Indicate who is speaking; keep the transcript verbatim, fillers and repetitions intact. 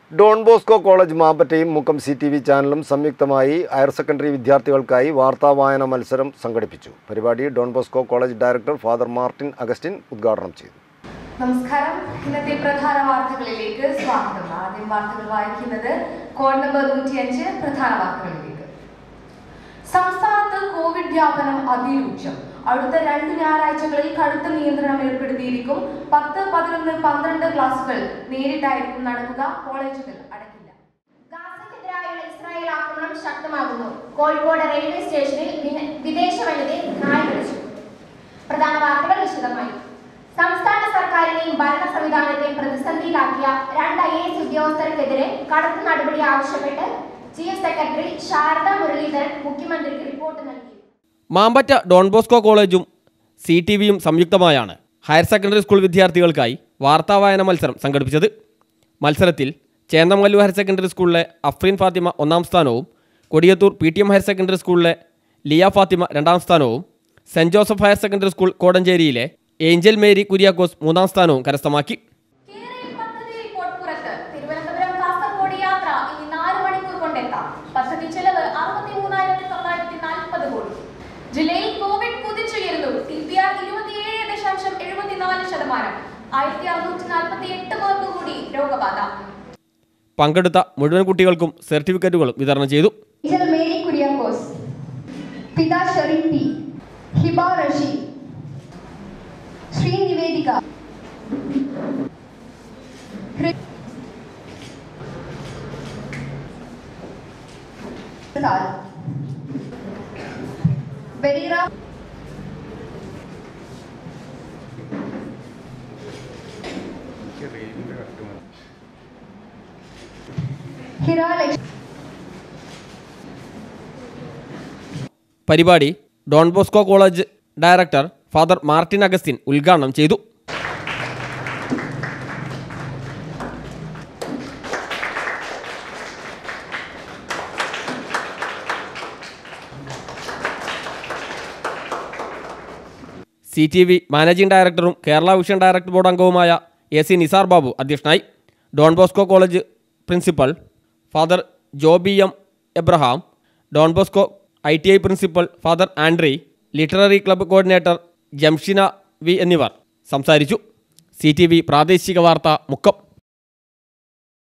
Speaker 1: Don Bosco college മാമ്പറ്റയും Mukkam C T V ചാനലും സംയുക്തമായി ഹയർ സെക്കൻഡറി വിദ്യാർത്ഥികൾക്കായി വാർത്താവായന മത്സരം സംഘടിപ്പിച്ചു. പരിപാടി Don Bosco college director father Martin Augustine ഉദ്ഘാടനം ചെയ്തു.
Speaker 2: നമസ്കാരം. ഇന്നത്തെ പ്രധാന വാർത്തകളിലേക്ക് സ്വാഗതം. ആദ്യം വാർത്തകൾ വായിക്കുന്നത് കോഡ് നമ്പർ നൂറ്റിയഞ്ച്. പ്രധാന വാർത്തകളിലേക്ക്. സംസ്ഥാനത്ത് കോവിഡ് വ്യാപനം അതിരൂക്ഷം. അടുത്ത രണ്ട് ഞായറാഴ്ചകളിൽ കടുത്ത നിയന്ത്രണം ഏർപ്പെടുത്തിയിരിക്കും. പത്ത് പതിനൊന്ന് പന്ത്രണ്ട് ക്ലാസുകൾ നേരിട്ടായിരിക്കും നടക്കുക. കോളേജുകൾ അടയ്ക്കില്ല.
Speaker 3: ഗാസയ്ക്കെതിരായുള്ള ഇസ്രായേൽ ആക്രമണം ശക്തമാകുന്നു. കോഴിക്കോട് റെയിൽവേ സ്റ്റേഷനിൽ വിദേശ വനിതയെ നായ കടിച്ചു. പ്രധാന വാർത്തകൾ വിശദമായി. സംസ്ഥാന സർക്കാരിനെയും ഭരണ സംവിധാനത്തെയും പ്രതിസന്ധിയിലാക്കിയ രണ്ട് ഐ എ എസ് ഉദ്യോഗസ്ഥർക്കെതിരെ കടുത്ത നടപടി ആവശ്യപ്പെട്ട് ചീഫ് സെക്രട്ടറി ശാരദ മുരളീധരൻ മുഖ്യമന്ത്രിക്ക് റിപ്പോർട്ട് നൽകി.
Speaker 4: മാമ്പറ്റ ഡോൺ ബോസ്കോ കോളേജും സി ടി വിയും സംയുക്തമായാണ് ഹയർ സെക്കൻഡറി സ്കൂൾ വിദ്യാർത്ഥികൾക്കായി വാർത്താവായന മത്സരം സംഘടിപ്പിച്ചത്. മത്സരത്തിൽ ചേന്നമംഗല്ലൂർ ഹയർ സെക്കൻഡറി സ്കൂളിലെ അഫ്രീൻ ഫാത്തിമ ഒന്നാം സ്ഥാനവും Kodiyathur P T M higher secondary സ്കൂളിലെ ലിയ ഫാത്തിമ രണ്ടാം സ്ഥാനവും saint Joseph higher secondary school കോടഞ്ചേരിയിലെ ഏഞ്ചൽ മേരി കുര്യാക്കോസ് മൂന്നാം സ്ഥാനവും കരസ്ഥമാക്കി.
Speaker 2: ജില്ലയിൽ കോവിഡ് കുതിച്ചുയരുന്നു. ടി പി ആർ ഇരുപത്തിയേഴ് ദശാംശം എഴുപത്തിനാല് ശതമാനം. ആയിരത്തി അറുന്നൂറ്റി നാൽപ്പത്തി എട്ട് പേർക്ക് കൂടി രോഗബാധ.
Speaker 4: പങ്കെടുത്ത മുഴുവൻ കുട്ടികൾക്കും സർട്ടിഫിക്കറ്റുകളും വിതരണം ചെയ്തു.
Speaker 3: മേരി കുര്യാക്കോസ്, പിതാ ഷെറിൻ ടി, ഹിബ റഷീദ്, ശ്രീ നിവേദിക, ബരീറ,
Speaker 4: പരിപാടി Don Bosco college director father Martin Augustine ഉദ്ഘാടനം ചെയ്തു. സി ടി വി മാനേജിംഗ് ഡയറക്ടറും കേരള വിഷൻ ഡയറക്ടർ ബോർഡ് അംഗവുമായ എ സി നിസാർ ബാബു അധ്യക്ഷനായി. Don Bosco college principal father Joby M Abraham, Don Bosco I T I principal father Andri, literary club coordinator Jamshina V എന്നിവർ സംസാരിച്ചു. C T V പ്രാദേശിക വാർത്ത മുക്കം.